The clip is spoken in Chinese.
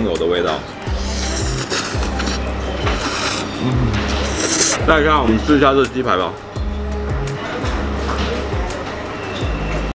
油的味道。再看我们试一下这鸡排吧。